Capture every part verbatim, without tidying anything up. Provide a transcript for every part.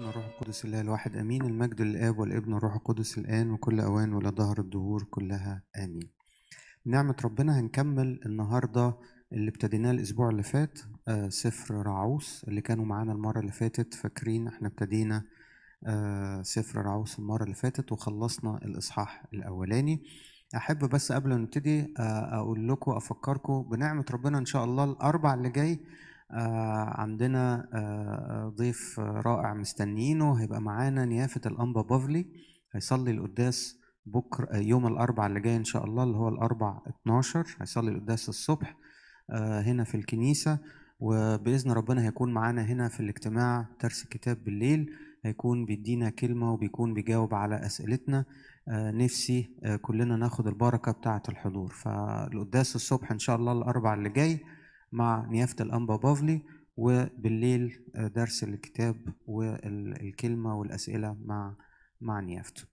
والابن والروح القدس الله الواحد امين. المجد للاب والابن والروح القدس الان وكل اوان ولا ظهر الدهور كلها امين. بنعمة ربنا هنكمل النهارده اللي ابتديناه الاسبوع اللي فات، آه سفر رعوس اللي كانوا معانا المره اللي فاتت. فاكرين احنا ابتدينا آه سفر رعوس المره اللي فاتت وخلصنا الاصحاح الاولاني. احب بس قبل ما نبتدي آه اقول لكم افكركم بنعمة ربنا ان شاء الله الاربع اللي جاي آه عندنا آه ضيف رائع مستنيينه. هيبقى معانا نيافة الأنبا بافلي، هيصلي القداس بكرة يوم الأربع اللي جاي إن شاء الله، اللي هو الأربع اتناشر. هيصلي القداس الصبح آه هنا في الكنيسة، وبإذن ربنا هيكون معانا هنا في الاجتماع ترس الكتاب بالليل. هيكون بيدينا كلمة وبيكون بيجاوب على أسئلتنا. آه نفسي آه كلنا ناخد البركة بتاعة الحضور. فالقداس الصبح إن شاء الله الأربع اللي جاي مع نيافة الأنبا بافلي، وبالليل درس الكتاب والكلمة والأسئلة مع مع نيافته.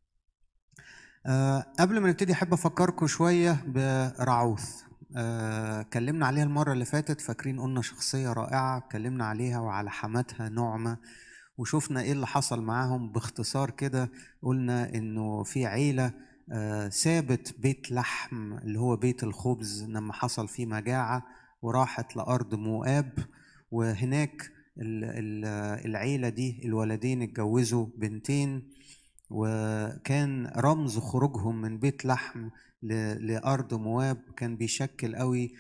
أه قبل ما نبتدي أحب أفكركم شوية برعوث. أه كلمنا عليها المرة اللي فاتت، فاكرين قلنا شخصية رائعة كلمنا عليها وعلى حماتها نعمة، وشوفنا إيه اللي حصل معاهم باختصار كده. قلنا إنه في عيلة أه سابت بيت لحم اللي هو بيت الخبز لما حصل فيه مجاعة، وراحت لأرض موآب. وهناك العيلة دي الولدين اتجوزوا بنتين، وكان رمز خروجهم من بيت لحم لأرض مواب كان بيشكل قوي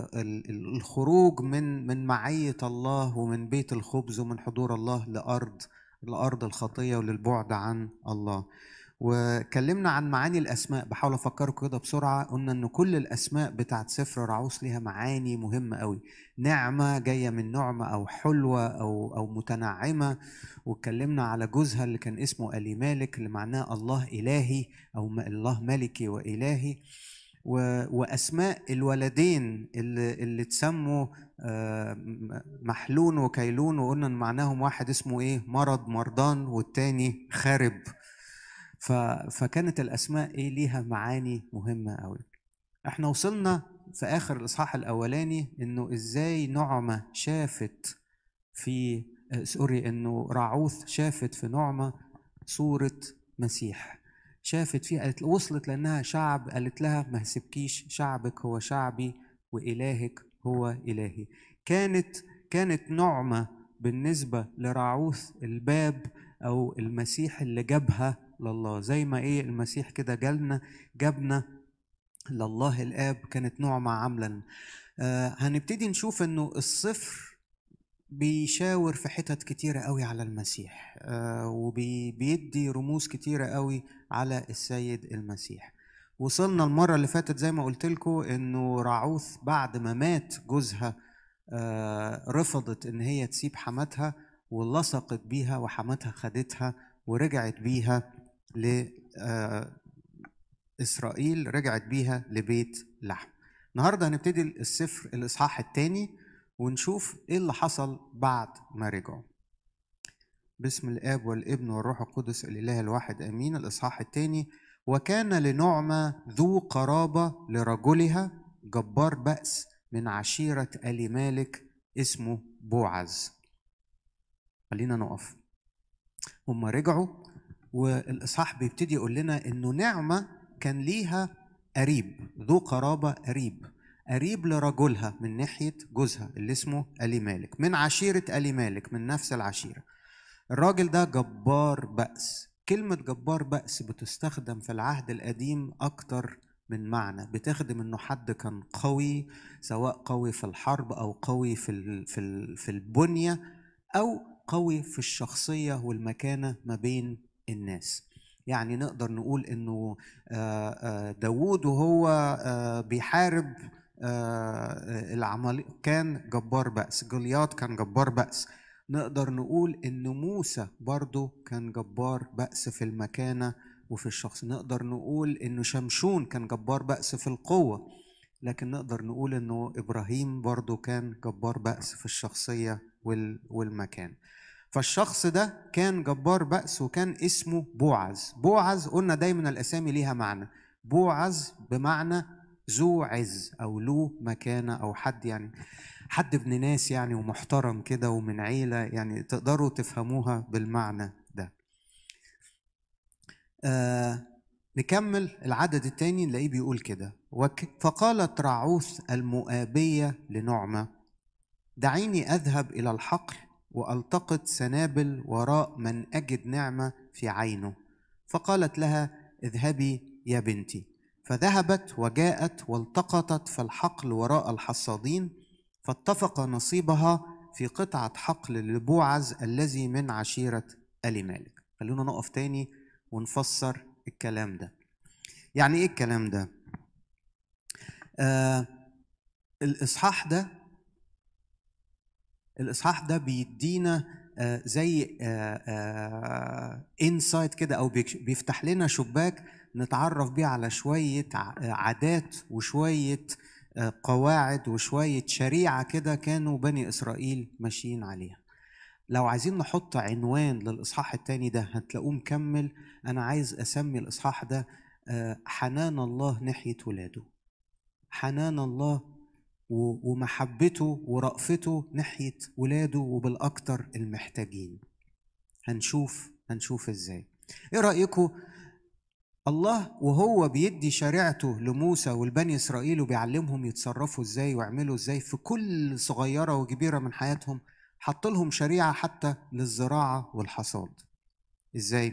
الخروج من من معية الله ومن بيت الخبز ومن حضور الله لأرض لأرض الخطية وللبعد عن الله. وكلمنا عن معاني الأسماء، بحاول أفكركم كده بسرعة. قلنا إن كل الأسماء بتاعت سفر رعوس ليها معاني مهمة قوي. نعمة جاية من نعمة أو حلوة أو أو متنعمة. واتكلمنا على جوزها اللي كان اسمه ألي مالك اللي معناه الله إلهي أو الله ملكي وإلهي. وأسماء الولدين اللي, اللي تسموا محلون وكيلون، وقلنا إن معناهم واحد اسمه إيه مرض مرضان والتاني خارب. فكانت الأسماء إيه ليها معاني مهمة أوي. إحنا وصلنا في آخر الإصحاح الأولاني إنه إزاي نعمة شافت في سوري إنه رعوث شافت في نعمة صورة مسيح. شافت فيها، قالت وصلت لأنها شعب، قالت لها ما هسيبكيش، شعبك هو شعبي وإلهك هو إلهي. كانت كانت نعمة بالنسبة لرعوث الباب أو المسيح اللي جابها لله، زي ما إيه المسيح كده جالنا جابنا لله الآب. كانت نعمة عاملا. آه هنبتدي نشوف إنه الصفر بيشاور في حتت كتيرة قوي على المسيح، آه وبيدي رموز كتيرة قوي على السيد المسيح. وصلنا المرة اللي فاتت زي ما قلت لكم إنه رعوث بعد ما مات جوزها آه رفضت إن هي تسيب حماتها ولصقت بيها، وحماتها خدتها ورجعت بيها لإسرائيل، رجعت بيها لبيت لحم. النهاردة هنبتدي السفر الإصحاح الثاني ونشوف إيه اللي حصل بعد ما رجعوا. باسم الآب والابن والروح القدس الإله الواحد آمين. الإصحاح الثاني. وكان لنعمة ذو قرابة لرجلها جبار بأس من عشيرة آل مالك اسمه بوعز. خلينا نقف. هم رجعوا والإصحاح بيبتدي يقول لنا إنه نعمة كان ليها قريب، ذو قرابة قريب قريب لرجلها من ناحية جوزها اللي اسمه آل مالك، من عشيرة آل مالك، من نفس العشيرة. الراجل ده جبار بأس. كلمة جبار بأس بتستخدم في العهد القديم أكتر من معنى. بتخدم إنه حد كان قوي، سواء قوي في الحرب أو قوي في في في البنية أو قوي في الشخصية والمكانة ما بين الناس. يعني نقدر نقول إنه داوود وهو بيحارب العماليق كان جبار بأس. جولياط كان جبار بأس. نقدر نقول إن موسى برضو كان جبار بأس في المكانة وفي الشخص. نقدر نقول إنه شمشون كان جبار بأس في القوة. لكن نقدر نقول إنه إبراهيم برضو كان جبار بأس في الشخصية والمكان. فالشخص ده كان جبار بأس وكان اسمه بوعز. بوعز قلنا دايما الأسامي ليها معنى. بوعز بمعنى ذو عز أو له مكانة أو حد يعني حد ابن ناس يعني ومحترم كده ومن عيلة، يعني تقدروا تفهموها بالمعنى ده. آه نكمل العدد الثاني نلاقيه بيقول كده: فقالت راعوث المؤابية لنعمة: دعيني أذهب إلى الحقل وألتقط سنابل وراء من أجد نعمة في عينه. فقالت لها: اذهبي يا بنتي. فذهبت وجاءت والتقطت في الحقل وراء الحصادين، فاتفق نصيبها في قطعة حقل لبوعز الذي من عشيرة آل مالك. خلونا نقف تاني ونفسر الكلام ده. يعني ايه الكلام ده؟ آه الإصحاح ده الإصحاح ده بيدينا آه زي انسايت كده، أو بيفتح لنا شباك نتعرف بيه على شوية عادات وشوية آه قواعد وشوية شريعة كده كانوا بني إسرائيل ماشيين عليها. لو عايزين نحط عنوان للإصحاح التاني ده هتلاقوه مكمل. أنا عايز أسمي الإصحاح ده آه حنان الله ناحية ولاده. حنان الله ومحبته ورأفته ناحية ولاده وبالأكتر المحتاجين. هنشوف هنشوف ازاي. ايه رأيكم الله وهو بيدي شريعته لموسى والبني إسرائيل وبيعلمهم يتصرفوا ازاي ويعملوا ازاي في كل صغيرة وكبيرة من حياتهم، حط لهم شريعة حتى للزراعة والحصاد. ازاي؟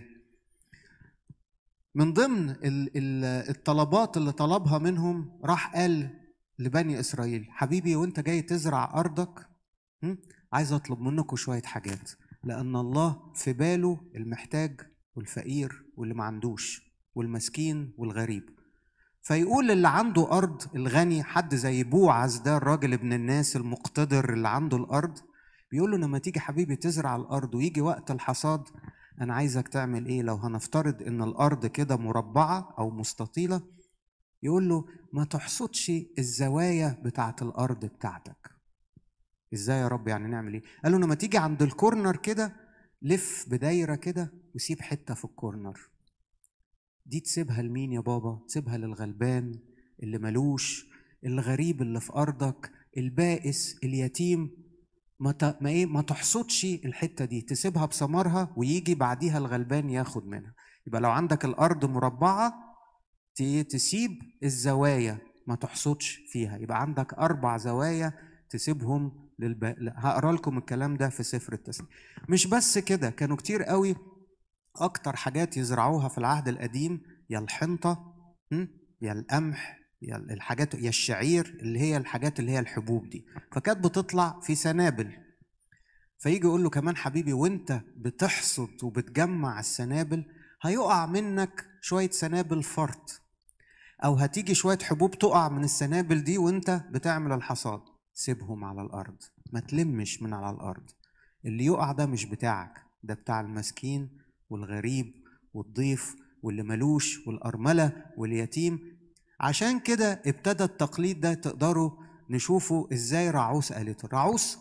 من ضمن الطلبات اللي طلبها منهم راح قال لبني إسرائيل: حبيبي وانت جاي تزرع أرضك عايز أطلب منكم شوية حاجات، لأن الله في باله المحتاج والفقير واللي ما عندوش والمسكين والغريب. فيقول اللي عنده أرض، الغني، حد زي بوعز ده الراجل ابن الناس المقتدر اللي عنده الأرض، بيقول له لما تيجي حبيبي تزرع الأرض ويجي وقت الحصاد، أنا عايزك تعمل إيه؟ لو هنفترض إن الأرض كده مربعة أو مستطيلة، يقول له ما تحصدش الزوايا بتاعت الأرض بتاعتك. إزاي يا رب يعني نعمل إيه؟ قال له لما تيجي عند الكورنر كده لف بدايرة كده وسيب حتة في الكورنر دي. تسيبها لمين يا بابا؟ تسيبها للغلبان اللي ملوش، الغريب اللي في أرضك، البائس، اليتيم. ما ت... ما ايه ما تحصدش الحته دي، تسيبها بثمرها ويجي بعديها الغلبان ياخد منها. يبقى لو عندك الارض مربعه تسيب الزوايا ما تحصدش فيها، يبقى عندك اربع زوايا تسيبهم للب... هقرا لكم الكلام ده في سفر التثنيه. مش بس كده، كانوا كتير قوي اكتر حاجات يزرعوها في العهد القديم يا الحنطه يا القمح يا الحاجات يا الشعير، اللي هي الحاجات اللي هي الحبوب دي، فكانت بتطلع في سنابل. فيجي يقول له كمان حبيبي وانت بتحصد وبتجمع السنابل هيقع منك شوية سنابل فرط، او هتيجي شوية حبوب تقع من السنابل دي وانت بتعمل الحصاد، سيبهم على الارض، ما تلمش من على الارض. اللي يقع ده مش بتاعك، ده بتاع المسكين والغريب والضيف واللي ملوش والأرملة واليتيم. عشان كده ابتدى التقليد ده تقدروا نشوفوا ازاي راعوث قالته. راعوث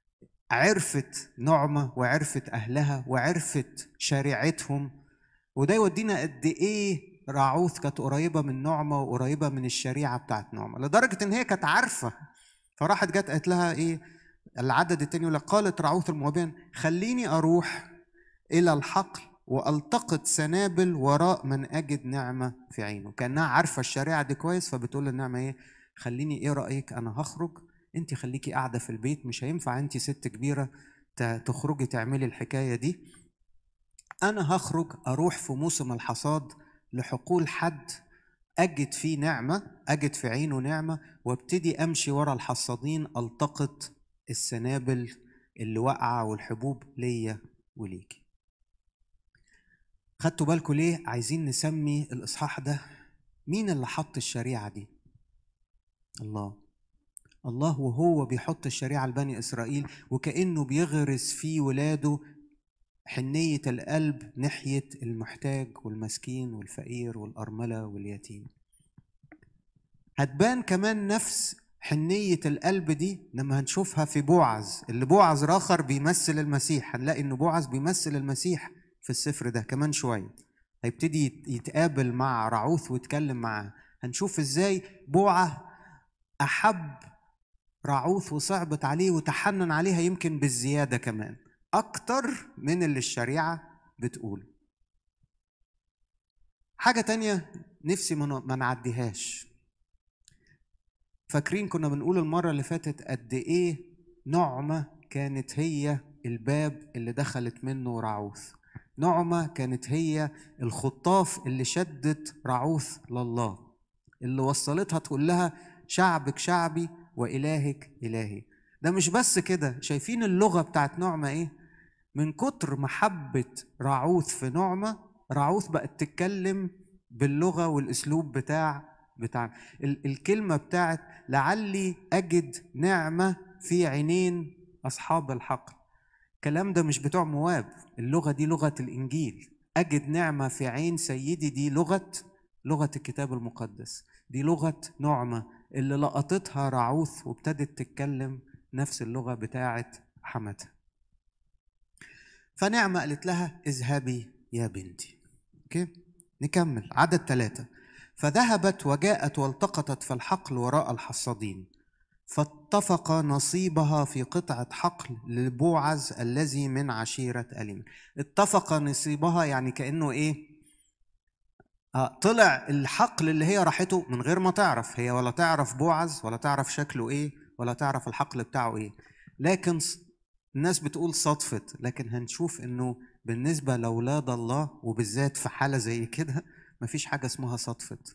عرفت نعمة وعرفت أهلها وعرفت شريعتهم، وده يودينا قد إيه راعوث كانت قريبة من نعمة وقريبة من الشريعة بتاعت نعمة، لدرجة إن هي كانت عارفة. فراحت جت قالت لها إيه؟ العدد التاني يقول لك: قالت راعوث المؤابية: خليني أروح إلى الحقل وألتقط سنابل وراء من أجد نعمة في عينه. كأنها عارفة الشريعة دي كويس، فبتقول للنعمة إيه؟ خليني، إيه رأيك أنا هخرج، انت خليكي قاعدة في البيت، مش هينفع انت ست كبيرة تخرجي تعملي الحكاية دي. انا هخرج اروح في موسم الحصاد لحقول حد اجد فيه نعمة، اجد في عينه نعمة، وابتدي امشي ورا الحصادين التقط السنابل اللي وقع والحبوب ليا وليكي. خدتوا بالكم ليه عايزين نسمي الاصحاح ده مين اللي حط الشريعة دي؟ الله. الله وهو بيحط الشريعة لبني إسرائيل وكأنه بيغرس في ولاده حنية القلب ناحية المحتاج والمسكين والفقير والأرملة واليتيم. هتبان كمان نفس حنية القلب دي لما هنشوفها في بوعز، اللي بوعز راخر بيمثل المسيح. هنلاقي إن بوعز بيمثل المسيح في السفر ده كمان شوية. هيبتدي يتقابل مع راعوث ويتكلم معاه. هنشوف إزاي بوعز أحب رعوث وصعبت عليه وتحنن عليها يمكن بالزيادة كمان، أكتر من اللي الشريعة بتقول. حاجة تانية نفسي ما نعديهاش. فاكرين كنا بنقول المرة اللي فاتت قد إيه نعمة كانت هي الباب اللي دخلت منه رعوث. نعمة كانت هي الخطاف اللي شدت رعوث لله، اللي وصلتها تقول لها شعبك شعبي وإلهك إلهي. ده مش بس كده، شايفين اللغة بتاعت نعمة إيه؟ من كتر محبة رعوث في نعمة، رعوث بقت تتكلم باللغة والأسلوب بتاع بتاع الكلمة بتاعت لعلي أجد نعمة في عينين أصحاب الحقل. الكلام ده مش بتوع مواب، اللغة دي لغة الإنجيل. أجد نعمة في عين سيدي دي لغة لغة الكتاب المقدس، دي لغة نعمة اللي لقطتها رعوث وابتدت تتكلم نفس اللغة بتاعت حماتها. فنعمة قالت لها اذهبي يا بنتي. اوكي نكمل عدد ثلاثة. فذهبت وجاءت والتقطت في الحقل وراء الحصادين، فاتفق نصيبها في قطعة حقل لبوعز الذي من عشيرة أليم. اتفق نصيبها يعني كأنه ايه؟ آه طلع الحقل اللي هي راحته من غير ما تعرف هي، ولا تعرف بوعز، ولا تعرف شكله ايه، ولا تعرف الحقل بتاعه ايه. لكن الناس بتقول صدفت، لكن هنشوف انه بالنسبة لأولاد الله وبالذات في حالة زي كده مفيش حاجة اسمها صدفت.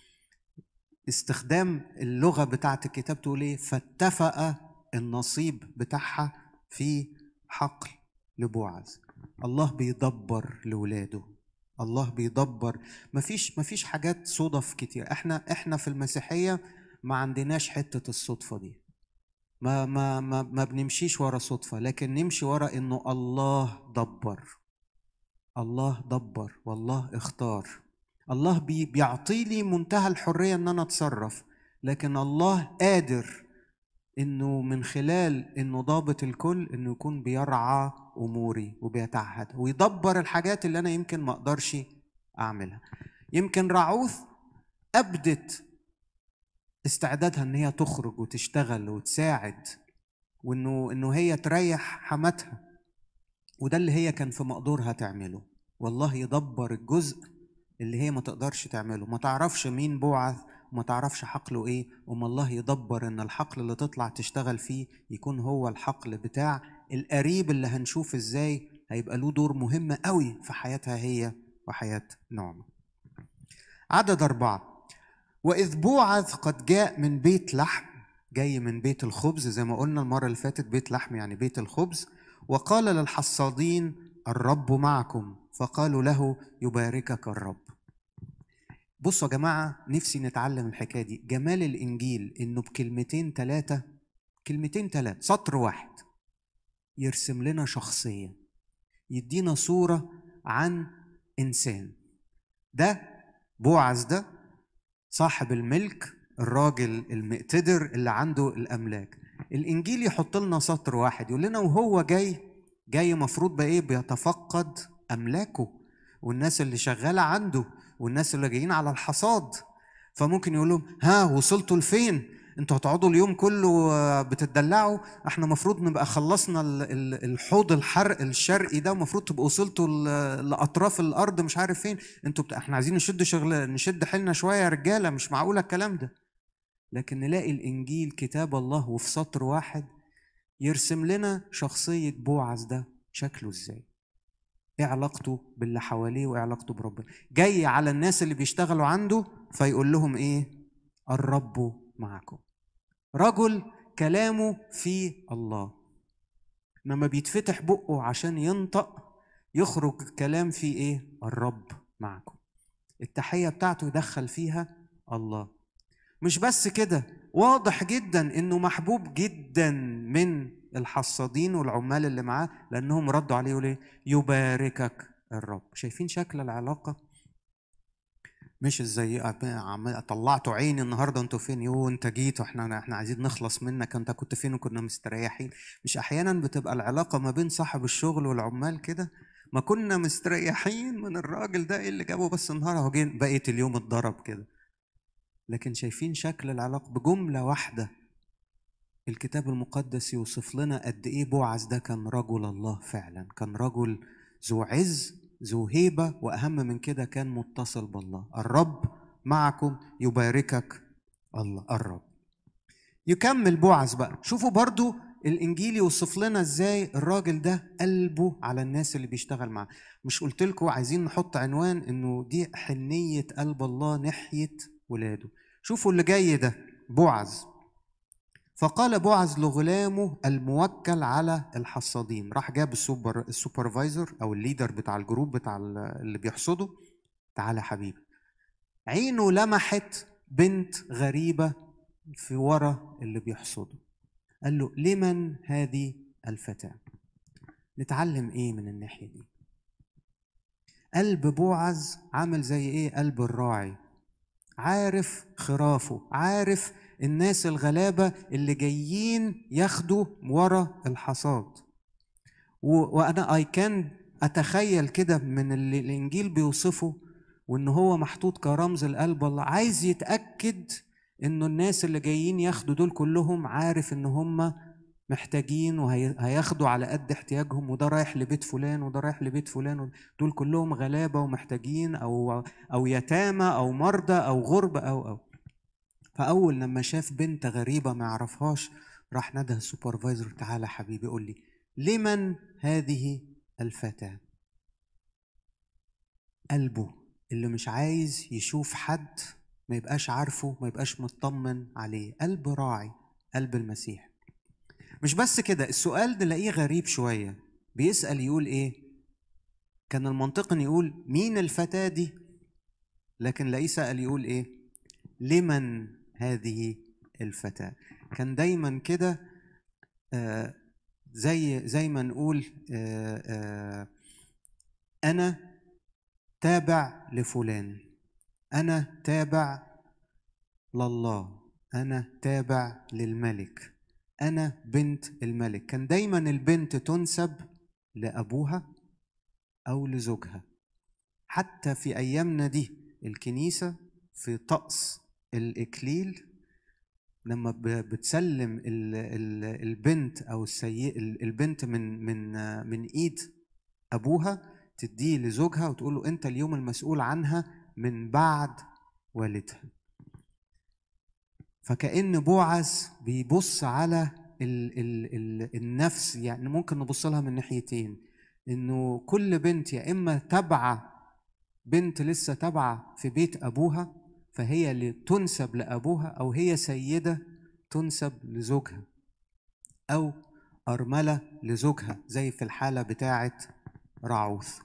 استخدام اللغة بتاعت الكتاب تقول ايه؟ فاتفق النصيب بتاعها في حقل لبوعز. الله بيدبر لولاده، الله بيدبر. مفيش مفيش حاجات صدف كتير. احنا احنا في المسيحية ما عندناش حتة الصدفة دي. ما ما ما ما بنمشيش ورا صدفة، لكن نمشي ورا انه الله دبر. الله دبر والله اختار. الله بي بيعطي لي منتهى الحرية ان انا اتصرف، لكن الله قادر انه من خلال انه ضابط الكل انه يكون بيرعى اموري وبيتعهد ويدبر الحاجات اللي انا يمكن ما اقدرش اعملها. يمكن رعوث ابدت استعدادها ان هي تخرج وتشتغل وتساعد، وانه انه هي تريح حماتها، وده اللي هي كان في مقدورها تعمله. والله يدبر الجزء اللي هي ما تقدرش تعمله، ما تعرفش مين بوعز وما تعرفش حقله ايه، وما الله يدبر ان الحقل اللي تطلع تشتغل فيه يكون هو الحقل بتاع القريب اللي هنشوف ازاي هيبقى له دور مهم قوي في حياتها هي وحياة نعمة. عدد أربعة. وإذ بوعز قد جاء من بيت لحم، جاي من بيت الخبز زي ما قلنا المرة اللي فاتت، بيت لحم يعني بيت الخبز، وقال للحصادين الرب معكم، فقالوا له يباركك الرب. بصوا يا جماعة، نفسي نتعلم الحكاية دي. جمال الإنجيل إنه بكلمتين ثلاثة، كلمتين ثلاثة، سطر واحد يرسم لنا شخصية، يدينا صورة عن إنسان. ده بوعز ده صاحب الملك، الراجل المقتدر اللي عنده الأملاك. الإنجيل يحط لنا سطر واحد يقول لنا وهو جاي جاي مفروض بقى إيه؟ بيتفقد أملاكه والناس اللي شغالة عنده والناس اللي جايين على الحصاد. فممكن يقول لهم ها وصلتوا لفين؟ انتوا هتقعدوا اليوم كله بتدلعوا؟ احنا مفروض نبقى خلصنا الحوض الحرق الشرقي ده، ومفروض تبقوا وصلتوا لاطراف الارض مش عارف فين. انتوا بت... احنا عايزين نشد شغل نشد حيلنا شويه يا رجاله، مش معقوله الكلام ده. لكن نلاقي الانجيل كتاب الله وفي سطر واحد يرسم لنا شخصيه بوعز ده شكله ازاي، ايه علاقته باللي حواليه وايه علاقته بربنا. جاي على الناس اللي بيشتغلوا عنده فيقول لهم ايه؟ الرب معكم. رجل كلامه في الله، لما بيتفتح بقه عشان ينطق يخرج كلام فيه ايه؟ الرب معكم. التحية بتاعته يدخل فيها الله. مش بس كده، واضح جدا انه محبوب جدا من الحصادين والعمال اللي معاه، لانهم ردوا عليه يقولوا يباركك الرب. شايفين شكل العلاقة؟ مش ازاي طلعتوا عيني النهارده انتوا فين؟ يو انت جيت واحنا احنا عايزين نخلص منك، انت كنت فين وكنا مستريحين. مش احيانا بتبقى العلاقه ما بين صاحب الشغل والعمال كده؟ ما كنا مستريحين من الراجل ده، ايه اللي جابه بس النهارده هو جه بقيه اليوم اتضرب كده. لكن شايفين شكل العلاقه بجمله واحده الكتاب المقدس يوصف لنا قد ايه بوعز ده كان رجل الله فعلا، كان رجل ذو عز ذو هيبة، وأهم من كده كان متصل بالله. الرب معكم يباركك الله الرب. يكمل بوعز بقى، شوفوا برضو الانجيل يوصف لنا ازاي الراجل ده قلبه على الناس اللي بيشتغل معاه. مش قلت لكم عايزين نحط عنوان انه دي حنية قلب الله ناحية ولاده؟ شوفوا اللي جاي ده بوعز. فقال بوعز لغلامه الموكل على الحصادين، راح جاب السوبر السوبرفايزر او الليدر بتاع الجروب بتاع اللي بيحصدوا، تعالى حبيبي. عينه لمحت بنت غريبة في ورا اللي بيحصده، قال له لمن هذه الفتاة؟ نتعلم ايه من الناحية دي؟ قلب بوعز عامل زي ايه؟ قلب الراعي، عارف خرافه، عارف الناس الغلابة اللي جايين ياخدوا ورا الحصاد. وانا اي كان اتخيل كده من اللي الانجيل بيوصفه، وان هو محطوط كرمز القلب الله، عايز يتأكد انه الناس اللي جايين ياخدوا دول كلهم عارف ان هم محتاجين وهياخدوا على قد احتياجهم، وده رايح لبيت فلان وده رايح لبيت فلان، دول كلهم غلابة ومحتاجين او او يتامى او مرضى او غربة او او فاول لما شاف بنت غريبة ما يعرفهاش، راح نده السوبرفايزر، تعالى حبيبي قول لي لمن هذه الفتاة؟ قلبه اللي مش عايز يشوف حد ما يبقاش عارفه، ما يبقاش مطمن عليه، قلب راعي، قلب المسيح. مش بس كده، السؤال ده نلاقيه غريب شوية، بيسأل يقول ايه؟ كان المنطق يقول مين الفتاة دي، لكن لاقيه سأل يقول ايه؟ لمن هذه الفتاة؟ كان دايما كده آه زي زي ما نقول آه آه أنا تابع لفلان، أنا تابع لله، أنا تابع للملك، أنا بنت الملك. كان دايما البنت تنسب لأبوها أو لزوجها. حتى في أيامنا دي الكنيسة في طقس الإكليل لما بتسلم البنت أو السي... البنت من من من إيد أبوها تديه لزوجها وتقول له أنت اليوم المسؤول عنها من بعد والدها. فكأن بوعز بيبص على ال ال ال النفس، يعني ممكن نبص لها من ناحيتين، إنه كل بنت يا إما تبعة، بنت لسه تبعة في بيت أبوها فهي اللي تنسب لأبوها، أو هي سيدة تنسب لزوجها، أو أرملة لزوجها زي في الحالة بتاعة رعوث.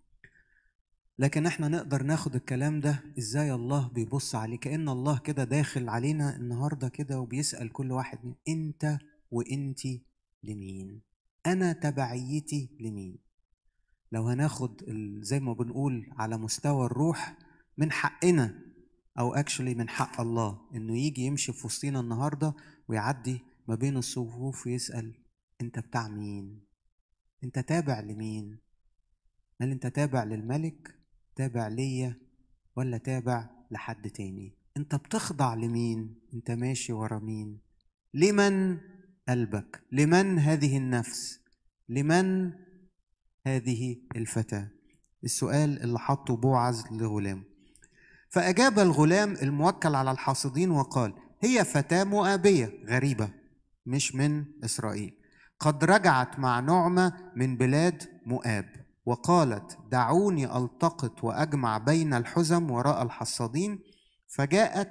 لكن احنا نقدر ناخد الكلام ده ازاي الله بيبص عليه؟ كأن الله كده داخل علينا النهاردة كده وبيسأل كل واحد من انت وانتي لمين؟ انا تبعيتي لمين؟ لو هناخد زي ما بنقول على مستوى الروح، من حقنا او اكشلي من حق الله انه يجي يمشي في وسطينا النهاردة ويعدي ما بين الصفوف ويسأل انت بتاع مين؟ انت تابع لمين؟ هل انت تابع للملك، تابع ليا، ولا تابع لحد تاني؟ انت بتخضع لمين؟ انت ماشي ورا مين؟ لمن قلبك؟ لمن هذه النفس؟ لمن هذه الفتاة؟ السؤال اللي حطه بوعز لغلام. فأجاب الغلام الموكل على الحاصدين وقال هي فتاة مؤابية غريبة مش من إسرائيل، قد رجعت مع نعمة من بلاد مؤاب، وقالت دعوني ألتقط وأجمع بين الحزم وراء الحصادين. فجاءت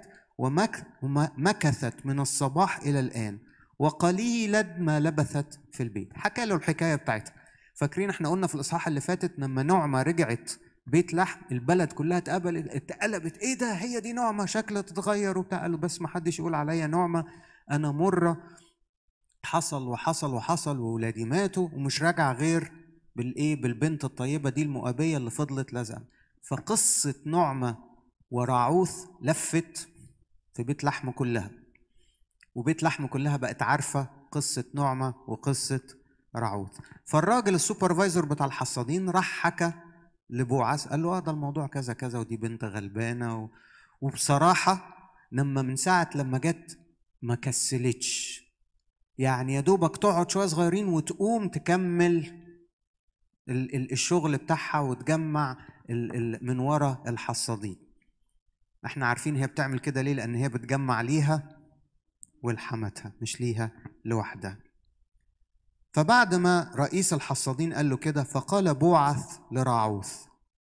ومكثت من الصباح إلى الآن، وقليلا ما لبثت في البيت. حكى له الحكاية بتاعتها. فاكرين احنا قلنا في الإصحاح اللي فاتت لما نعمة رجعت بيت لحم البلد كلها اتقبلت اتقلبت، ايه ده هي دي نعمة شكلها تتغير وبتاع. قالوا بس ما حدش يقول عليا نعمة، أنا مرة حصل وحصل وحصل وولادي ماتوا ومش راجع غير بالايه؟ بالبنت الطيبه دي المؤابيه اللي فضلت لازقه. فقصه نعمه ورعوث لفت في بيت لحم كلها، وبيت لحم كلها بقت عارفه قصه نعمه وقصه رعوث. فالراجل السوبرفايزر بتاع الحصادين راح حكى لبوعز، قال له اه ده الموضوع كذا كذا ودي بنت غلبانه و... وبصراحه لما من ساعه لما جت ما كسلتش، يعني يا دوبك تقعد شوية صغيرين وتقوم تكمل الشغل بتاعها وتجمع من ورا الحصادين. احنا عارفين هي بتعمل كده ليه؟ لأن هي بتجمع ليها ولحمتها، مش ليها لوحدها. فبعد ما رئيس الحصادين قال له كده، فقال بوعث لراعوث: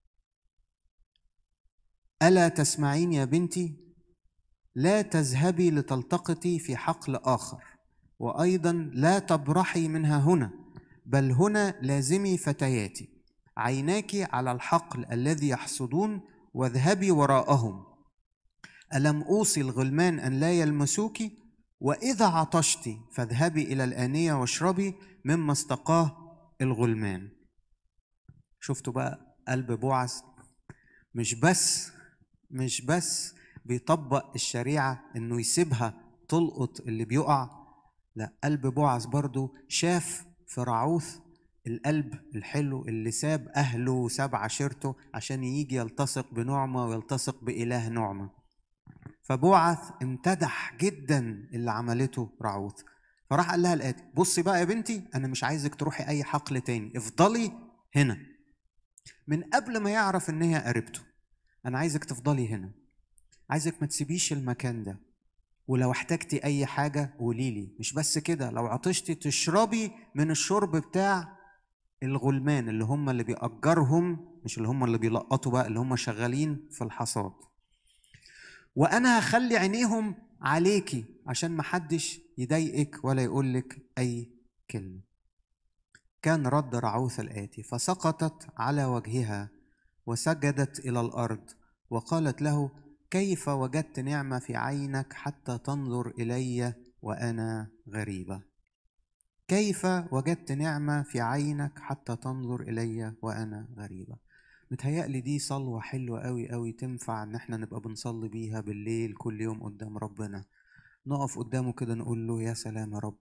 ألا تسمعين يا بنتي؟ لا تذهبي لتلتقطي في حقل آخر، وأيضا لا تبرحي منها هنا، بل هنا لازمي فتياتي، عيناك على الحقل الذي يحصدون واذهبي وراءهم. ألم أوصي الغلمان أن لا يلمسوك؟ وإذا عطشت فاذهبي إلى الآنية واشربي مما استقاه الغلمان. شفتوا بقى قلب بوعز؟ مش بس مش بس بيطبق الشريعة إنه يسيبها تلقط اللي بيقع، لا، قلب بوعز برضو شاف في راعوث القلب الحلو اللي ساب أهله وساب عشيرته عشان يجي يلتصق بنعمة ويلتصق بإله نعمة. فبوعز امتدح جدا اللي عملته راعوث، فراح قال لها الآتي: بصي بقى يا بنتي، أنا مش عايزك تروحي أي حقل تاني، افضلي هنا. من قبل ما يعرف إن هي قريبته، أنا عايزك تفضلي هنا، عايزك ما تسيبيش المكان ده، ولو احتجتي أي حاجة قوليلي. مش بس كده، لو عطشتي تشربي من الشرب بتاع الغلمان اللي هم اللي بيأجرهم، مش اللي هم اللي بيلقطوا بقى، اللي هم شغالين في الحصاد. وأنا هخلي عينيهم عليكي عشان محدش يضايقك ولا يقولك أي كلمة. كان رد راعوث الآتي: فسقطت على وجهها وسجدت إلى الأرض وقالت له: كيف وجدت نعمة في عينك حتى تنظر إلي وأنا غريبة؟ كيف وجدت نعمة في عينك حتى تنظر إلي وأنا غريبة؟ متهيألي دي صلوة حلوة قوي قوي، تنفع إن احنا نبقى بنصلي بيها بالليل كل يوم قدام ربنا. نقف قدامه كده نقول له: يا سلام يا رب،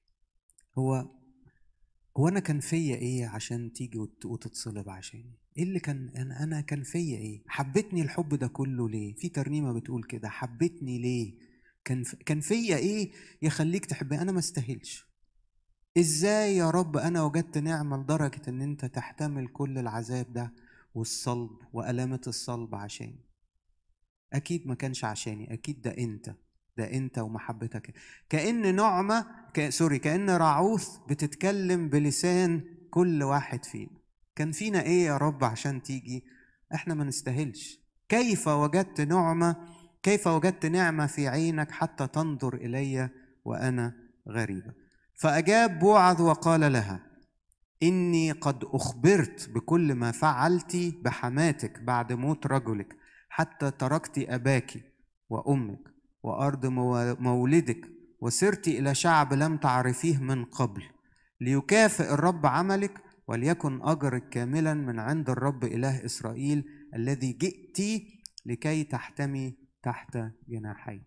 هو هو أنا كان فيا إيه عشان تيجي وتتصلب عشاني؟ إيه اللي كان أنا أنا كان فيا إيه؟ حبتني الحب ده كله ليه؟ في ترنيمة بتقول كده: حبتني ليه؟ كان كان فيا إيه يخليك تحبني؟ أنا ما استاهلش. إزاي يا رب أنا وجدت نعمة لدرجة إن أنت تحتمل كل العذاب ده والصلب وألامة الصلب عشاني؟ أكيد ما كانش عشاني، أكيد ده أنت ده أنت ومحبتك. كأن نعمة ك... سوري كأن راعوث بتتكلم بلسان كل واحد فينا. كان فينا إيه يا رب عشان تيجي؟ إحنا ما نستاهلش. كيف وجدت نعمة كيف وجدت نعمة في عينك حتى تنظر إلي وأنا غريبة؟ فأجاب بوعز وقال لها: إني قد أخبرت بكل ما فعلت بحماتك بعد موت رجلك، حتى تركت أباك وأمك وأرض مولدك وسرت إلى شعب لم تعرفيه من قبل، ليكافئ الرب عملك وليكن أجرك كاملا من عند الرب إله إسرائيل الذي جئت لكي تحتمي تحت جناحي.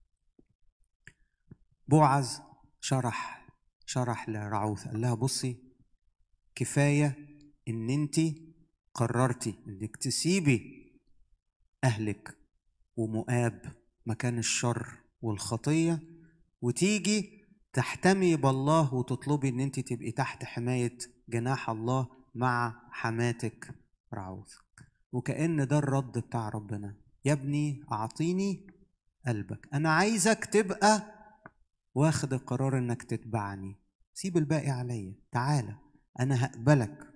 بوعز شرح شرح لراعوث، قال لها: بصي، كفاية إن أنت قررتي إنك تسيبي أهلك ومؤاب مكان الشر والخطية وتيجي تحتمي بالله وتطلبي إن أنت تبقي تحت حماية جناح الله مع حماتك راعوث. وكأن ده الرد بتاع ربنا: يا ابني أعطيني قلبك، أنا عايزك تبقى واخد القرار إنك تتبعني، سيب الباقي عليا، تعالى أنا هقبلك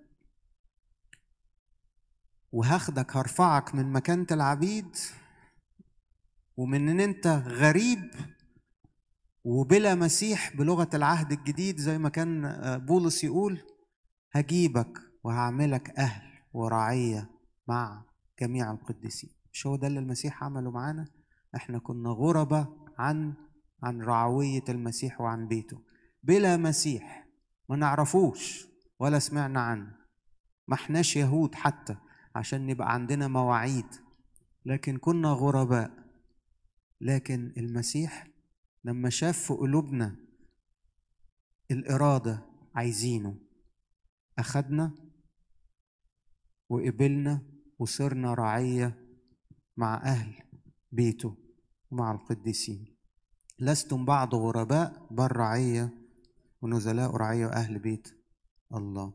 وهاخدك، هرفعك من مكانة العبيد ومن ان انت غريب وبلا مسيح بلغة العهد الجديد زي ما كان بولس يقول، هجيبك وهعملك أهل ورعية مع جميع القديسين. مش هو ده اللي المسيح عمله معانا؟ احنا كنا غربة عن عن رعوية المسيح وعن بيته، بلا مسيح، ما نعرفوش ولا سمعنا عنه، ما احناش يهود حتى عشان نبقى عندنا مواعيد، لكن كنا غرباء. لكن المسيح لما شاف في قلوبنا الإرادة عايزينه، أخدنا وقبلنا وصرنا رعية مع أهل بيته ومع القديسين. لستم بعد غرباء بل رعية ونزلاء رعية وأهل بيت الله.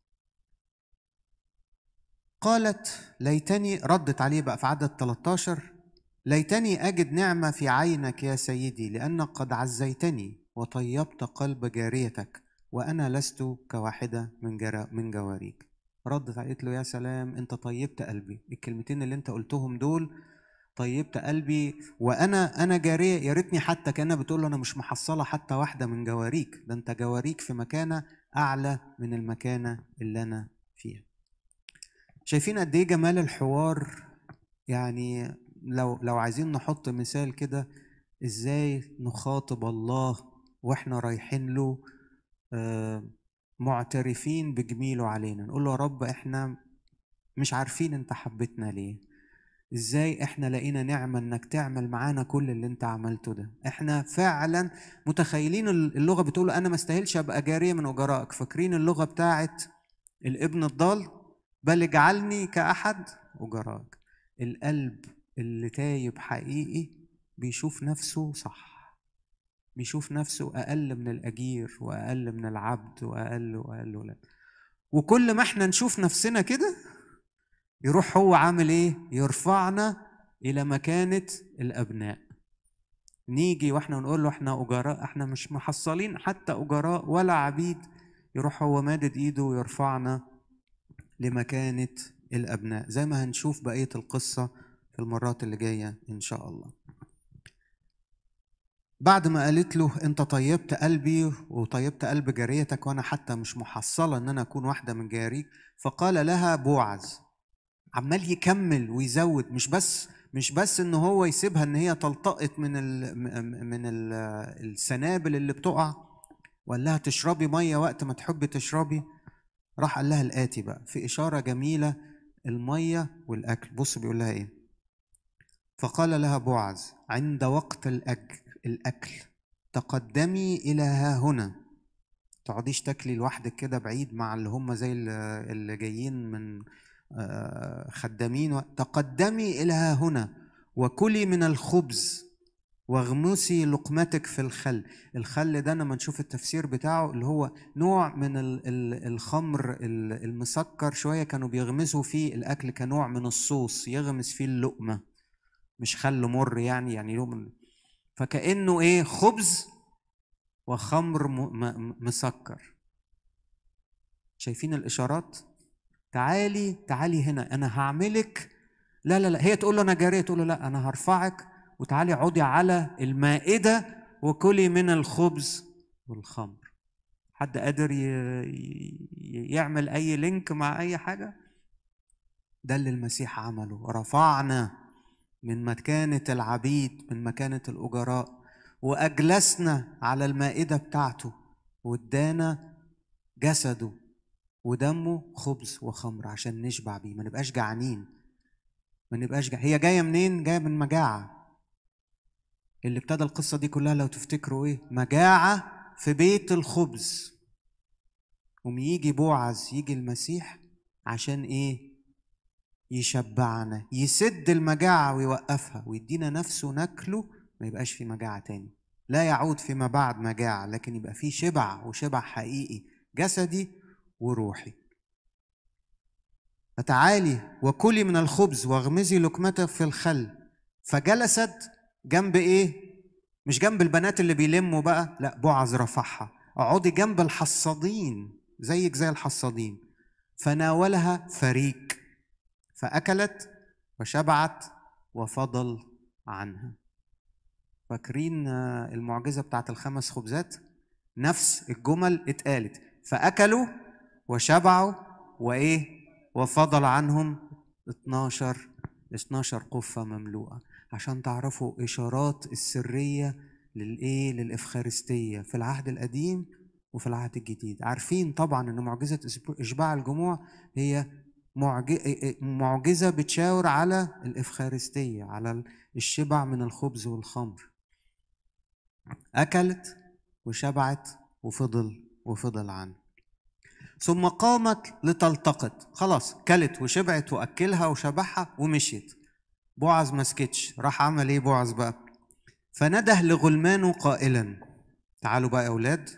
قالت ليتني، ردت عليه بقى في عدد ثلاثة عشر: ليتني أجد نعمة في عينك يا سيدي، لأنك قد عزيتني وطيبت قلب جاريتك وأنا لست كواحدة من جرا من جواريك. ردت قالت له: يا سلام، أنت طيبت قلبي، الكلمتين اللي أنت قلتهم دول طيبت قلبي، وأنا أنا جارية. يا ريتني حتى كأنها بتقول له: أنا مش محصلة حتى واحدة من جواريك، ده أنت جواريك في مكانة أعلى من المكانة اللي أنا فيها. شايفين قد ايه جمال الحوار؟ يعني لو لو عايزين نحط مثال كده، ازاي نخاطب الله واحنا رايحين له آه، معترفين بجميله علينا، نقول له: يا رب احنا مش عارفين انت حبيتنا ليه، ازاي احنا لقينا نعمة انك تعمل معانا كل اللي انت عملته ده. احنا فعلا متخيلين اللغة بتقول انا ما استاهلش ابقى جارية من اجرائك، فاكرين اللغة بتاعت الابن الضال: بل اجعلني كأحد أجراك. القلب اللي تايب حقيقي بيشوف نفسه صح، بيشوف نفسه أقل من الأجير وأقل من العبد وأقل وأقل ولا. وكل ما احنا نشوف نفسنا كده يروح هو عامل ايه؟ يرفعنا إلى مكانة الأبناء. نيجي واحنا نقول له احنا أجراء، احنا مش محصلين حتى أجراء ولا عبيد، يروح هو مادد ايده ويرفعنا لمكانة الأبناء، زي ما هنشوف بقية القصة في المرات اللي جاية إن شاء الله. بعد ما قالت له: أنت طيبت قلبي وطيبت قلب جاريتك وأنا حتى مش محصلة أن أنا أكون واحدة من جاريك، فقال لها بوعز. عمال يكمل ويزود، مش بس مش بس إن هو يسيبها إن هي تلتقط من ال من ال السنابل اللي بتقع، وقال لها: تشربي مية وقت ما تحبي تشربي. راح قال لها الآتي بقى في إشارة جميلة: المية والأكل. بص بيقول لها إيه: فقال لها بوعز: عند وقت الأكل تقدمي إلى ها هنا. تقعديش تاكلي لوحدك كده بعيد مع اللي هم زي اللي جايين من خدامين. تقدمي إلى ها هنا وكلي من الخبز واغمسي لقمتك في الخل. الخل ده لما نشوف التفسير بتاعه اللي هو نوع من الخمر المسكر شوية، كانوا بيغمسوا فيه الأكل كنوع من الصوص يغمس فيه اللقمة، مش خل مر يعني يعني يوم، فكأنه إيه؟ خبز وخمر مسكر. شايفين الإشارات؟ تعالي تعالي هنا، أنا هعملك. لا لا لا، هي تقول له أنا جارية، تقول له لا أنا هرفعك وتعالي عودي على المائدة وكلي من الخبز والخمر. حد قادر يعمل أي لينك مع أي حاجة؟ ده اللي المسيح عمله، رفعنا من مكانة العبيد، من مكانة الأجراء، وأجلسنا على المائدة بتاعته، وادانا جسده ودمه خبز وخمر عشان نشبع بيه، ما نبقاش جعانين، ما نبقاش جع... هي جاية منين؟ جاية من مجاعة. اللي ابتدى القصة دي كلها لو تفتكروا ايه؟ مجاعة في بيت الخبز. وميجي بوعز، يجي المسيح عشان ايه؟ يشبعنا، يسد المجاعة ويوقفها ويدينا نفسه ناكله، ما يبقاش في مجاعة تاني، لا يعود فيما بعد مجاعة، لكن يبقى في شبع، وشبع حقيقي جسدي وروحي. فتعالي وكلي من الخبز واغمزي لقمتك في الخل. فجلست جنب ايه؟ مش جنب البنات اللي بيلموا بقى، لا، بوعز رفعها: اقعدي جنب الحصادين زيك زي الحصادين. فناولها فريق فأكلت وشبعت وفضل عنها. فاكرين المعجزة بتاعت الخمس خبزات؟ نفس الجمل اتقالت: فأكلوا وشبعوا وإيه؟ وفضل عنهم اتناشر اتناشر قفة مملوءة. عشان تعرفوا إشارات السرية للإيه؟ للإفخارستية في العهد القديم وفي العهد الجديد. عارفين طبعا إن معجزة إشباع الجموع هي معجزة بتشاور على الإفخارستية، على الشبع من الخبز والخمر. أكلت وشبعت وفضل وفضل عنه. ثم قامت لتلتقط، خلاص كلت وشبعت وأكلها وشبعها ومشيت. بوعز ما سكتش، راح عمل ايه بوعز بقى؟ فنده لغلمانه قائلا: تعالوا بقى يا أولاد،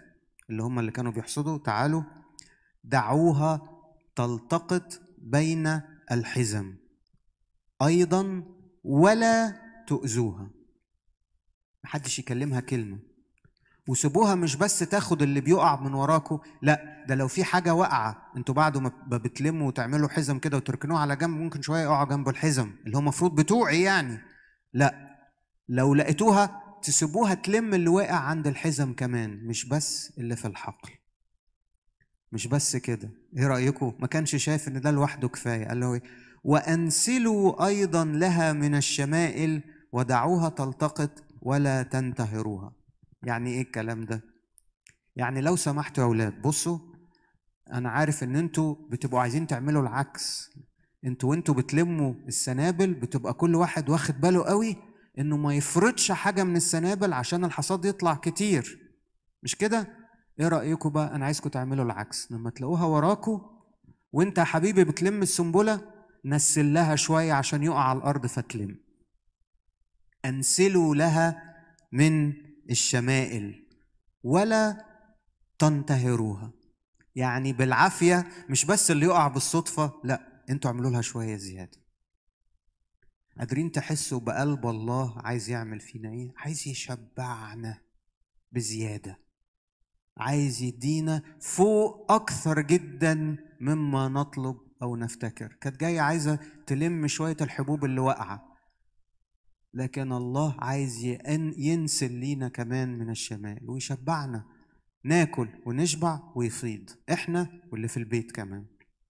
اللي هم اللي كانوا بيحصدوا، تعالوا دعوها تلتقط بين الحزم أيضا ولا تؤذوها. محدش يكلمها كلمة، وسيبوها مش بس تاخد اللي بيقع من وراكوا، لا ده لو في حاجة واقعة انتوا بعد ما بتلموا وتعملوا حزم كده وتركنوه على جنب، ممكن شوية يقعوا جنب الحزم اللي هو مفروض بتوعي يعني، لا لو لقيتوها تسيبوها تلم اللي واقع عند الحزم كمان، مش بس اللي في الحقل. مش بس كده، ايه رأيكم؟ ما كانش شايف ان ده لوحده كفاية، قال له ايه؟ وأنسلوا أيضا لها من الشمائل ودعوها تلتقط ولا تنتهروها. يعني ايه الكلام ده؟ يعني لو سمحتوا يا أولاد، بصوا أنا عارف إن أنتوا بتبقوا عايزين تعملوا العكس. أنتوا وأنتوا بتلموا السنابل بتبقى كل واحد واخد باله قوي إنه ما يفرطش حاجة من السنابل عشان الحصاد يطلع كتير، مش كده؟ إيه رأيكم بقى؟ أنا عايزكم تعملوا العكس. لما تلاقوها وراكوا وأنت يا حبيبي بتلم السنبلة، نسل لها شوية عشان يقع على الأرض فتلم. أنسلوا لها من الشمائل ولا تنتهروها. يعني بالعافية، مش بس اللي يقع بالصدفة، لا انتوا اعملوا لها شوية زيادة. قادرين تحسوا بقلب الله عايز يعمل فينا ايه؟ عايز يشبعنا بزيادة، عايز يدينا فوق اكثر جدا مما نطلب او نفتكر. كانت جاية عايزة تلم شوية الحبوب اللي واقعة، لكن الله عايز ينسل لينا كمان من الشمال ويشبعنا، ناكل ونشبع ويفيض احنا واللي في البيت كمان.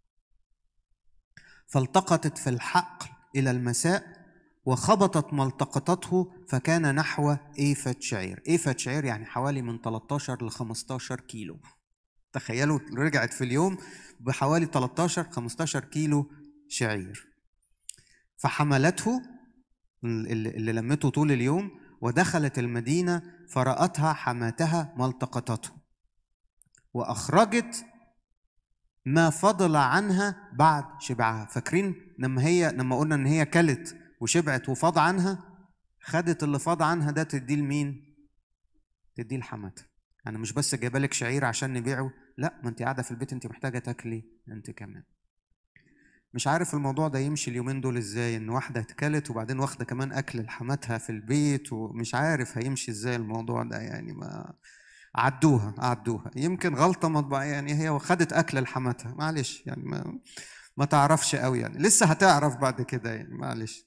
فالتقطت في الحقل إلى المساء وخبطت ما التقطته فكان نحو إيفة شعير. إيفة شعير يعني حوالي من ثلاثة عشر ل خمسة عشر كيلو. تخيلوا رجعت في اليوم بحوالي ثلاثة عشر خمسة عشر كيلو شعير. فحملته اللي لمته طول اليوم ودخلت المدينة فرأتها حماتها ما التقطته وأخرجت ما فضل عنها بعد شبعها. فاكرين لما هي لما قلنا ان هي كلت وشبعت وفاض عنها، خدت اللي فاض عنها ده تديه لمين؟ تديه لحماتها. انا مش بس جايبه لك شعير عشان نبيعه، لا، ما انت قاعده في البيت انت محتاجه تاكلي انت كمان. مش عارف الموضوع ده يمشي اليومين دول ازاي، ان واحده اتكلت وبعدين واخده كمان اكل لحماتها في البيت، ومش عارف هيمشي ازاي الموضوع ده يعني. ما عدوها عدوها يمكن غلطه مطبعيه يعني، هي خدت اكل لحماتها، معلش يعني، ما ما تعرفش قوي يعني، لسه هتعرف بعد كده يعني، معلش.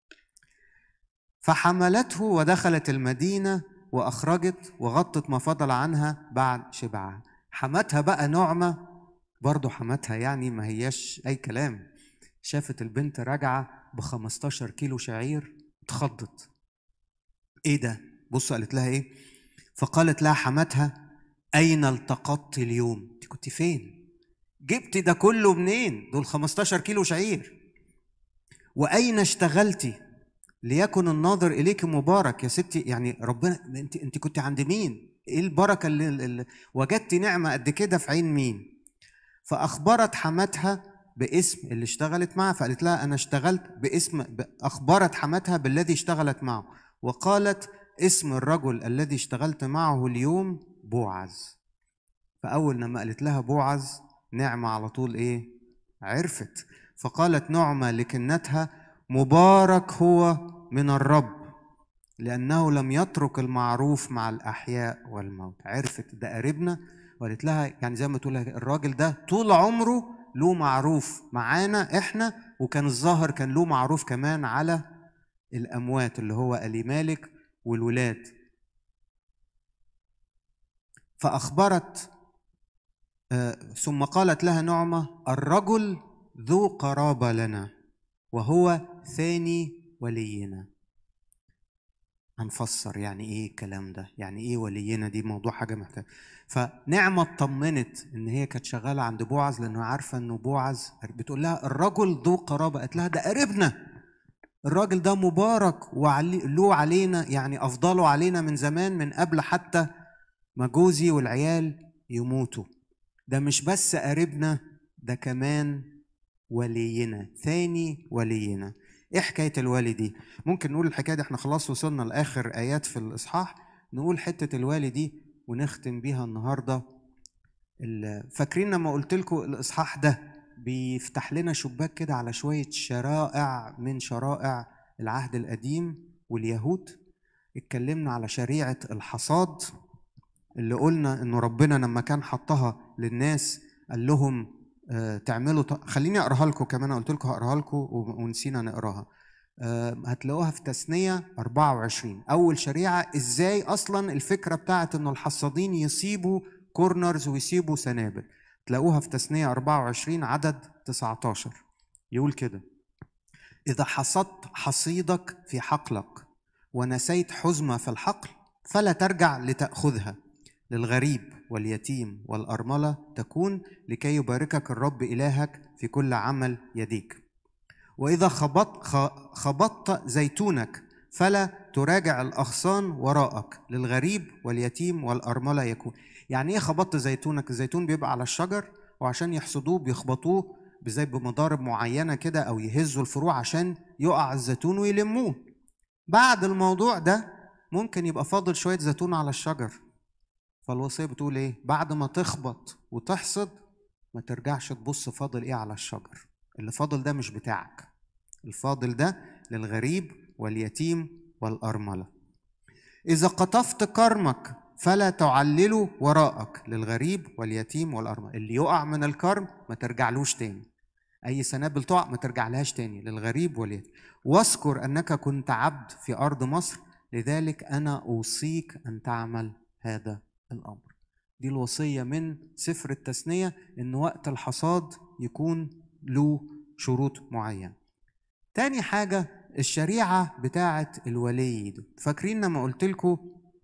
فحملته ودخلت المدينه واخرجت وغطت ما فضل عنها بعد شبعها. حماتها بقى نعمه برضه، حماتها يعني ما هياش اي كلام. شافت البنت راجعه ب خمستاشر كيلو شعير، اتخضت. ايه ده؟ بص قالت لها ايه؟ فقالت لها حماتها: أين التقطت اليوم؟ أنت كنت فين؟ جبتي ده كله منين؟ دول خمستاشر كيلو شعير. وأين اشتغلتي؟ ليكن الناظر إليك مبارك. يا ستي يعني ربنا، أنت أنت كنت عند مين؟ إيه البركة اللي, اللي وجدتي نعمة قد كده في عين مين؟ فأخبرت حماتها باسم اللي اشتغلت معها، فقالت لها أنا اشتغلت باسم، أخبرت حماتها بالذي اشتغلت معه وقالت: اسم الرجل الذي اشتغلت معه اليوم بوعز. فأول لما قالت لها بوعز، نعمة على طول إيه؟ عرفت. فقالت نعمة لكنتها: مبارك هو من الرب لأنه لم يترك المعروف مع الأحياء والموت. عرفت ده قريبنا، وقالت لها يعني زي ما تقول الراجل ده طول عمره له معروف معانا إحنا، وكان الظاهر كان له معروف كمان على الأموات اللي هو ألي مالك والولاد. فأخبرت آه ثم قالت لها نعمة: الرجل ذو قرابة لنا وهو ثاني ولينا. هنفسر يعني ايه الكلام ده، يعني ايه ولينا، دي موضوع حاجة محتاج. فنعمة اطمنت ان هي كانت شغالة عند بوعز لانه عارفة انه بوعز، بتقول لها الرجل ذو قرابة، قالت لها ده قريبنا، الراجل ده مبارك وله علينا يعني افضله علينا من زمان، من قبل حتى ما جوزي والعيال يموتوا. ده مش بس قريبنا، ده كمان ولينا، ثاني ولينا. ايه حكايه الوالي دي؟ ممكن نقول الحكايه دي، احنا خلاص وصلنا لاخر ايات في الاصحاح، نقول حته الوالي دي ونختم بيها النهارده فاكرين لما قلت لكم الاصحاح ده بيفتح لنا شباك كده على شويه شرائع من شرائع العهد القديم واليهود. اتكلمنا على شريعه الحصاد اللي قلنا انه ربنا لما كان حطها للناس قال لهم آه تعملوا ط... خليني اقراها لكم كمان. قلت لكم هقراها لكم ونسينا نقراها. آه هتلاقوها في تثنية أربعة وعشرين. اول شريعه ازاي اصلا الفكره بتاعت انه الحصادين يسيبوا كورنرز ويسيبوا سنابل. تلاقوها في تثنية أربعة وعشرين عدد تسعة عشر. يقول كده: اذا حصدت حصيدك في حقلك ونسيت حزمة في الحقل فلا ترجع لتأخذها، للغريب واليتيم والأرملة تكون، لكي يباركك الرب إلهك في كل عمل يديك. وإذا خبطت, خبطت زيتونك فلا تراجع الأغصان وراءك، للغريب واليتيم والأرملة يكون. يعني إيه خبطت زيتونك؟ الزيتون بيبقى على الشجر، وعشان يحصدوه بيخبطوه زي بمضارب معينة كده، أو يهزوا الفروع عشان يقع الزيتون ويلموه. بعد الموضوع ده ممكن يبقى فاضل شوية زيتون على الشجر، فالوصية بتقول ايه؟ بعد ما تخبط وتحصد ما ترجعش تبص فاضل ايه على الشجر. اللي فاضل ده مش بتاعك، الفاضل ده للغريب واليتيم والأرملة. إذا قطفت كرمك فلا تعلله وراءك، للغريب واليتيم والأرملة. اللي يقع من الكرم ما ترجعلوش تاني، أي سنابل تقع ما ترجعلهاش تاني، للغريب واليتيم. واذكر أنك كنت عبد في أرض مصر، لذلك أنا أوصيك أن تعمل هذا الأمر. دي الوصية من سفر التثنية، إن وقت الحصاد يكون له شروط معينة. تاني حاجة الشريعة بتاعة الولي. فاكرين لما قلت لكم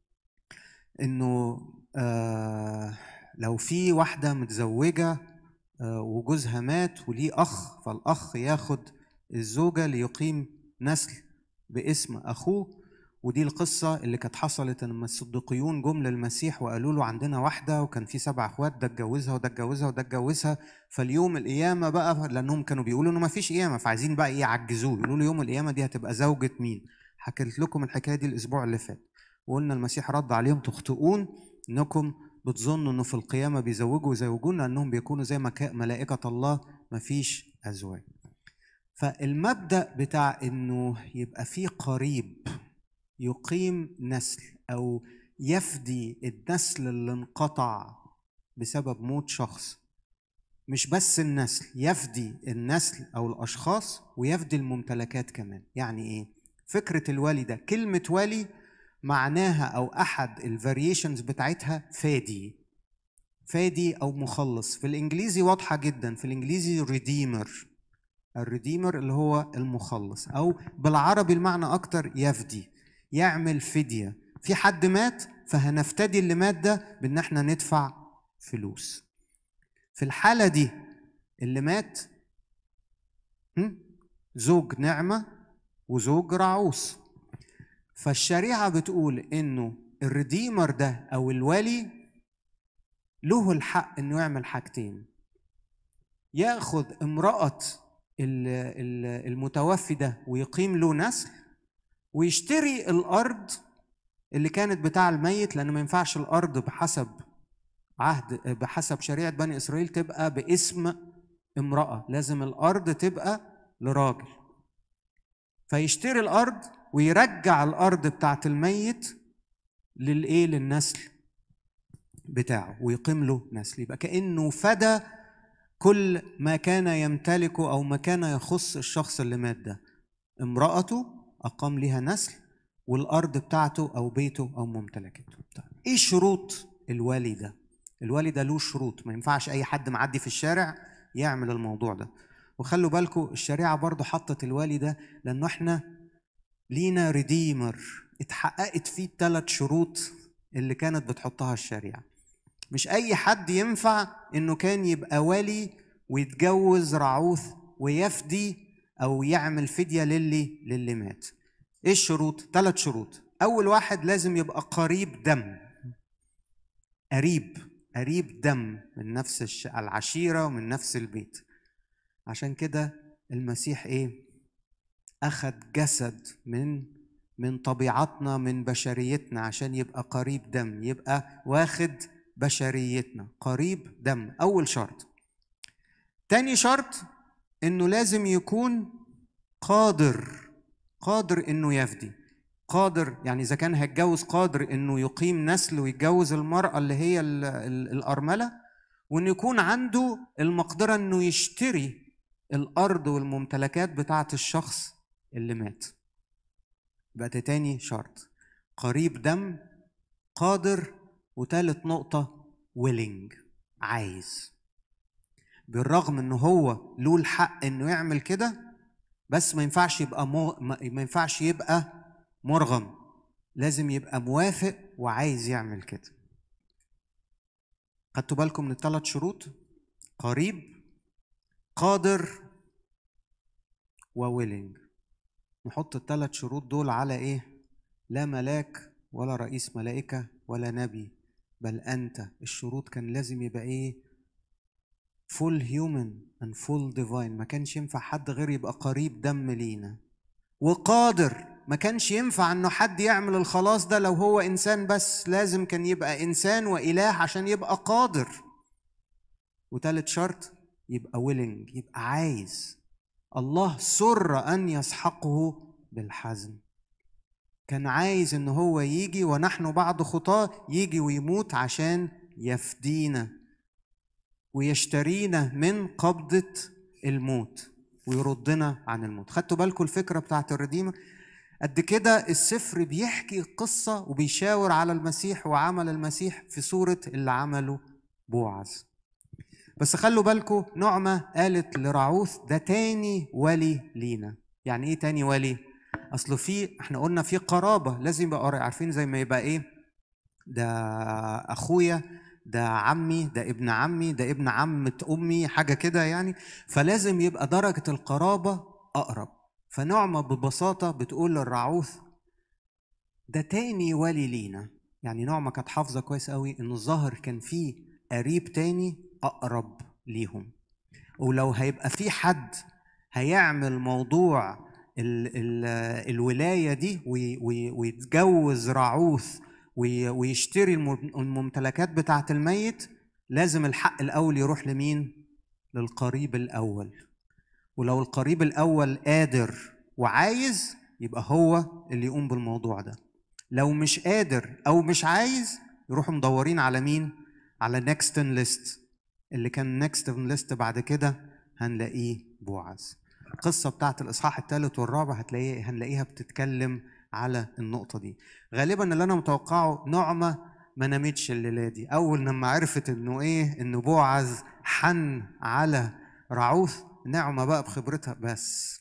إنه آه لو في واحدة متزوجة آه وجوزها مات وليه أخ، فالأخ ياخد الزوجة ليقيم نسل باسم أخوه. ودي القصة اللي كانت حصلت لما الصديقيون جم للمسيح وقالوا له عندنا واحدة وكان في سبع اخوات، ده اتجوزها وده اتجوزها وده اتجوزها. فاليوم القيامة بقى، لأنهم كانوا بيقولوا إنه ما فيش قيامة، فعايزين بقى إيه يعجزوه، يقولوا له يوم القيامة دي هتبقى زوجة مين؟ حكيت لكم الحكاية دي الأسبوع اللي فات، وقلنا المسيح رد عليهم: تخطئون إنكم بتظنوا إنه في القيامة بيزوجوا ويزوجون، لأنهم بيكونوا زي ملائكة الله، ما فيش أزواج. فالمبدأ بتاع إنه يبقى في قريب يقيم نسل أو يفدي النسل اللي انقطع بسبب موت شخص، مش بس النسل، يفدي النسل أو الأشخاص ويفدي الممتلكات كمان. يعني إيه؟ فكرة الولي ده، كلمة ولي معناها أو أحد الفاريشنز بتاعتها فادي، فادي أو مخلص. في الإنجليزي واضحة جدا، في الإنجليزي ريديمر، الريديمر اللي هو المخلص، أو بالعربي المعنى أكتر يفدي، يعمل فدية. في حد مات فهنفتدي اللي مات ده بأن احنا ندفع فلوس. في الحالة دي اللي مات زوج نعمة وزوج رعوس، فالشريعة بتقول إنه الريديمر ده أو الولي له الحق إنه يعمل حاجتين: ياخد امرأة المتوفي ده ويقيم له نسل، ويشتري الأرض اللي كانت بتاع الميت، لأنه ما ينفعش الأرض بحسب عهد بحسب شريعة بني إسرائيل تبقى باسم امرأة، لازم الأرض تبقى لراجل. فيشتري الأرض ويرجع الأرض بتاعت الميت للإيه؟ للنسل بتاعه، ويقيم له نسل. يبقى كأنه فدى كل ما كان يمتلكه أو ما كان يخص الشخص اللي مات ده. امرأته أقام لها نسل، والأرض بتاعته أو بيته أو ممتلكاته. إيه شروط الولي ده؟ الولي ده له شروط، ما ينفعش أي حد معدي في الشارع يعمل الموضوع ده. وخلوا بالكم الشريعة برضو حطت الولي ده لأنه إحنا لينا ريديمر اتحققت فيه الثلاث شروط اللي كانت بتحطها الشريعة. مش أي حد ينفع إنه كان يبقى ولي ويتجوز رعوث ويفدي أو يعمل فدية للي للي مات. إيه الشروط؟ ثلاث شروط. أول واحد لازم يبقى قريب دم، قريب قريب دم من نفس العشيرة ومن نفس البيت. عشان كده المسيح إيه؟ أخذ جسد من من طبيعتنا من بشريتنا عشان يبقى قريب دم، يبقى واخد بشريتنا، قريب دم، أول شرط. تاني شرط إنه لازم يكون قادر، قادر إنه يفدي. قادر يعني إذا كان هيتجوز قادر إنه يقيم نسل ويتجوز المرأة اللي هي ال ال الأرملة، وإنه يكون عنده المقدرة إنه يشتري الأرض والممتلكات بتاعة الشخص اللي مات. بقى تاني شرط قريب دم، قادر، وتالت نقطة willing، عايز. بالرغم إنه هو له الحق إنه يعمل كده، بس ما ينفعش يبقى مو... ما ينفعش يبقى مرغم، لازم يبقى موافق وعايز يعمل كده. خدتوا بالكم من الثلاث شروط؟ قريب، قادر، وويلنج. نحط الثلاث شروط دول على ايه؟ لا ملاك ولا رئيس ملائكة ولا نبي، بل أنت. الشروط كان لازم يبقى ايه؟ full human and full divine. ما كانش ينفع حد غير يبقى قريب دم لينا. وقادر، ما كانش ينفع انه حد يعمل الخلاص ده لو هو انسان بس، لازم كان يبقى انسان واله عشان يبقى قادر. وثالث شرط يبقى willing، يبقى عايز. الله سر ان يسحقه بالحزن، كان عايز ان هو يجي ونحن بعد خطاه، يجي ويموت عشان يفدينا ويشترينا من قبضة الموت ويردنا عن الموت. خدتوا بالكم الفكرة بتاعت الرديمة؟ قد كده السفر بيحكي قصة وبيشاور على المسيح وعمل المسيح في صورة اللي عمله بوعز. بس خلوا بالكم، نعمة قالت لرعوث ده تاني ولي لينا. يعني ايه تاني ولي؟ اصله في، احنا قلنا في قرابة، لازم يبقى عارفين زي ما يبقى ايه، ده اخويا، ده عمي، ده ابن عمي، ده ابن عمة امي، حاجة كده يعني. فلازم يبقى درجة القرابة اقرب. فنعمة ببساطة بتقول للرعوث ده تاني ولي لينا. يعني نعمة كانت حافظة كويس قوي ان الظاهر كان فيه قريب تاني اقرب ليهم. ولو هيبقى في حد هيعمل موضوع ال ال الولاية دي ويتجوز رعوث ويشتري الممتلكات بتاعة الميت، لازم الحق الأول يروح لمين؟ للقريب الأول. ولو القريب الأول قادر وعايز، يبقى هو اللي يقوم بالموضوع ده. لو مش قادر أو مش عايز، يروحوا مدورين على مين؟ على next in list. اللي كان next in list بعد كده هنلاقيه بوعز. القصة بتاعت الإصحاح الثالث والرابع هتلاقيه هنلاقيها بتتكلم على النقطة دي. غالبا اللي أنا متوقعه، نعمة ما نامتش الليلة دي أول لما عرفت إنه إيه؟ إنه بوعز حن على رعوث. نعمة بقى بخبرتها، بس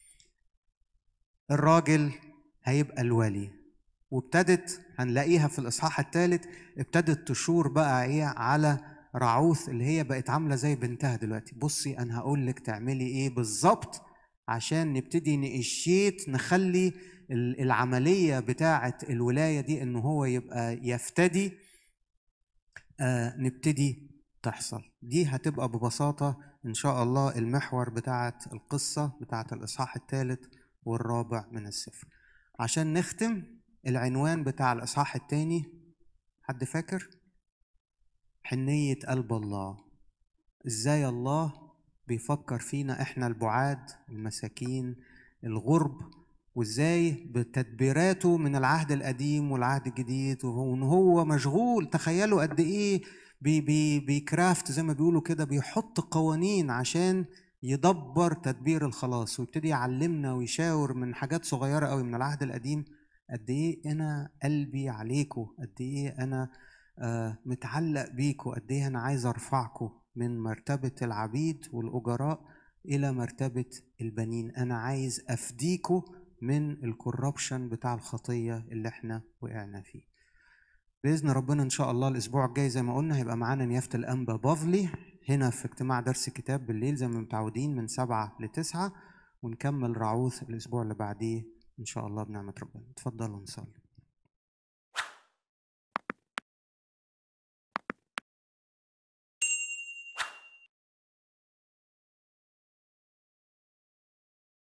الراجل هيبقى الولي. وابتدت هنلاقيها في الإصحاح الثالث ابتدت تشور بقى إيه على رعوث اللي هي بقت عاملة زي بنتها دلوقتي. بصي أنا هقول لك تعملي إيه بالظبط عشان نبتدي نقشيت نخلي العملية بتاعة الولاية دي إنه هو يبقى يفتدي، آه نبتدي تحصل. دي هتبقى ببساطة إن شاء الله المحور بتاعة القصة بتاعة الإصحاح الثالث والرابع من السفر. عشان نختم، العنوان بتاع الإصحاح الثاني حد فاكر؟ حنية قلب الله. إزاي الله بيفكر فينا إحنا البعاد المساكين الغرب، وإزاي بتدبيراته من العهد القديم والعهد الجديد، وإن هو مشغول. تخيلوا قد إيه بي بي بيكرافت زي ما بيقولوا كده، بيحط قوانين عشان يدبر تدبير الخلاص، ويبتدي يعلمنا ويشاور من حاجات صغيرة قوي من العهد القديم. قد إيه أنا قلبي عليكم، قد إيه أنا آه متعلق بيكم، قد إيه أنا عايز أرفعكم من مرتبة العبيد والأجراء إلى مرتبة البنين. أنا عايز أفديكم من الكوربشن بتاع الخطية اللي احنا وقعنا فيه. بإذن ربنا إن شاء الله الأسبوع الجاي زي ما قلنا هيبقى معانا نيافة الأنبا بافلي هنا في اجتماع درس كتاب بالليل زي ما متعودين من سبعة لتسعة، ونكمل رعوث الأسبوع اللي بعديه إن شاء الله بنعمة ربنا. اتفضلوا نصلي.